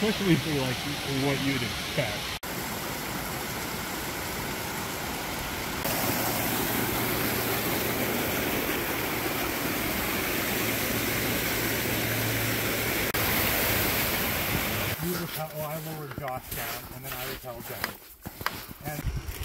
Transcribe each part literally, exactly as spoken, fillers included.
especially for like for what you'd expect. You were, well, I lowered Josh down, and then I was held down. And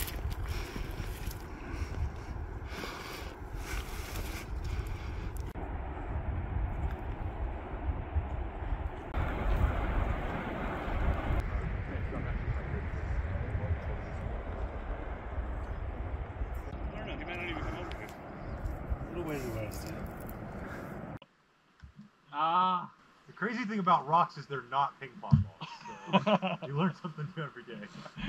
Ah. The crazy thing about rocks is they're not ping pong balls. So you learn something new every day.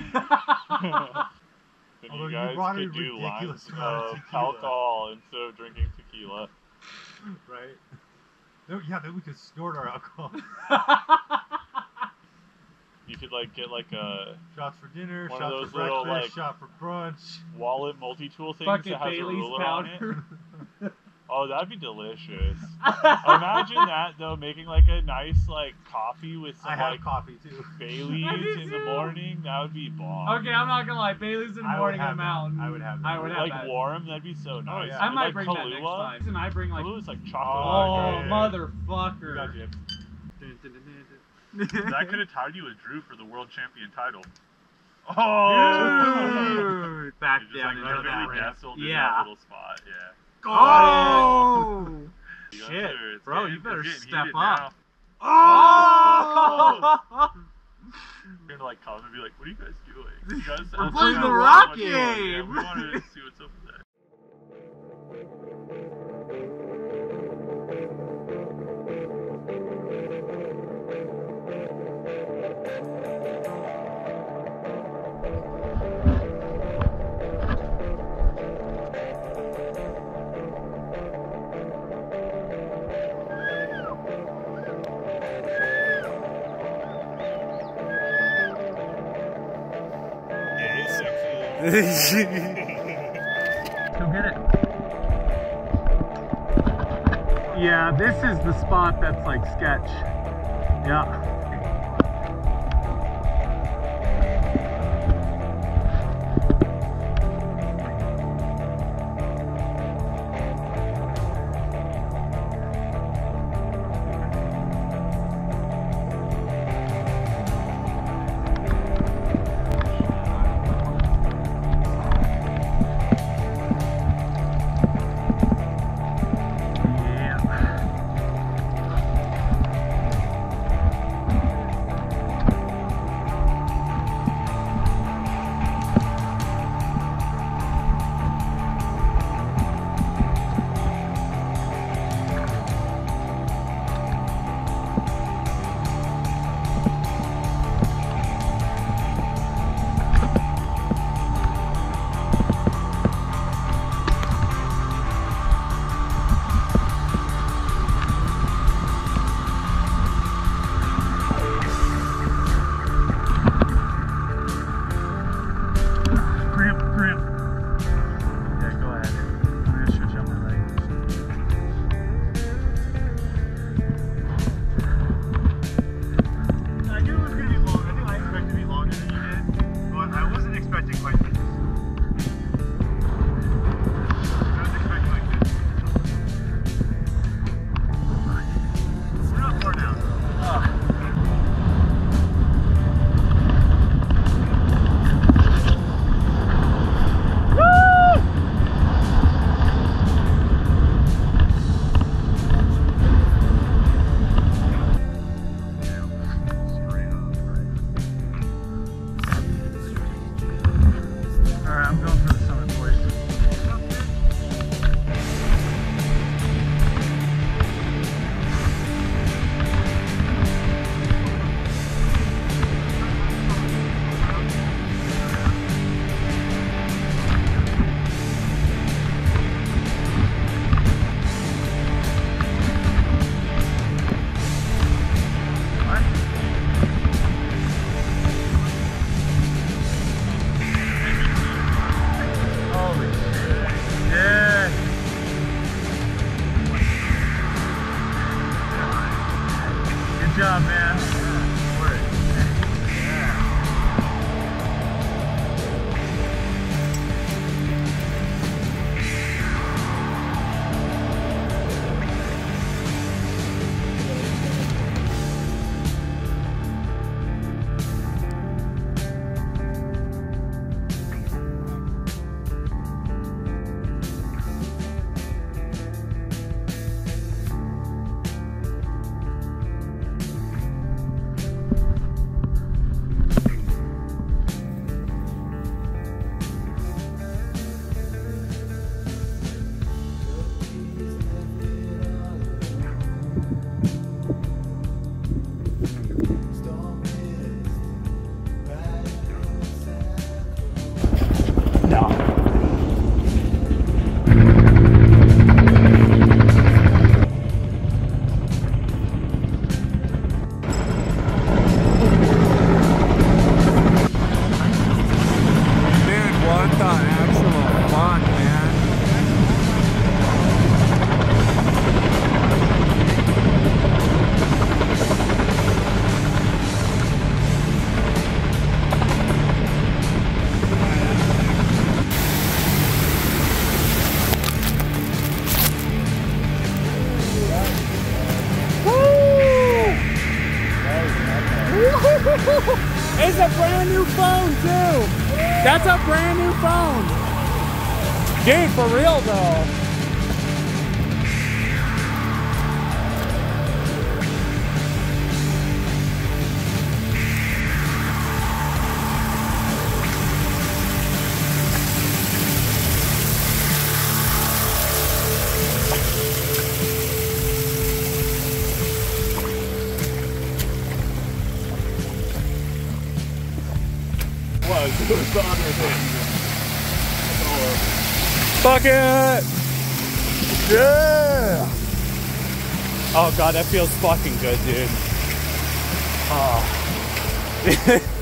Then Although you guys you brought a could do ridiculous lines amount of of tequila. alcohol instead of drinking tequila. Right? No, yeah, then we could snort our alcohol. You could like get like a Shots for dinner, one shots of those for breakfast, little, like, shot for brunch. wallet multi-tool things Fucking that has Bailey's a ruler powder. on it. Oh, that'd be delicious. Imagine that though, making like a nice like coffee with some I have like coffee too. Bailey's in the morning. That would be bomb. Okay, I'm not gonna lie. Bailey's in the I would morning have I'm that. out. I would have that. I would have Like that. warm, that'd be so nice. yeah. I With, might like, bring Kahlua. that next time. And I bring like. Kahlua is like Oh, chocolate. yeah, yeah, motherfucker. Gotcha. That could have tied you with Drew for the world champion title. Oh! Dude, back You just, down like, into that perfectly ramp. nestled in Yeah. that little spot. Yeah. Oh! You got Shit, there. It's bro, getting- you better it's getting step heated up. now. Oh! You're gonna like come and be like, "What are you guys doing? You guys We're sound playing like the you rock want to go." Yeah, game. we wanted to see what's up with that. Go get it. Yeah, this is the spot that's like sketch. Yeah. new phone too. That's a brand new phone. Dude, for real though. Fuck it! Yeah! Oh god, that feels fucking good, dude. Oh.